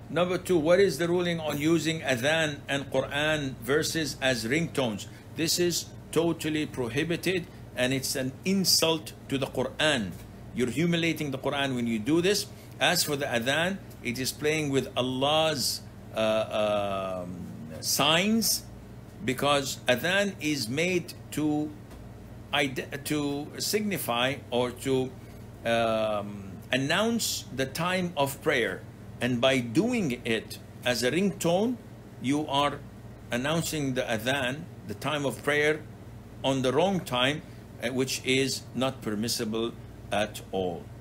Number two, what is the ruling on using Athaan and Quran verses as ringtones? This is totally prohibited, and it's an insult to the Quran. You're humiliating the Quran when you do this. As for the Athaan, it is playing with Allah's signs, because Athaan is made to signify or to announce the time of prayer. And by doing it as a ringtone, you are announcing the Athaan, the time of prayer, on the wrong time, which is not permissible at all.